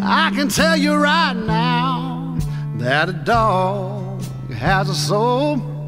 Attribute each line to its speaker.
Speaker 1: I can tell you right now that a dog has a soul.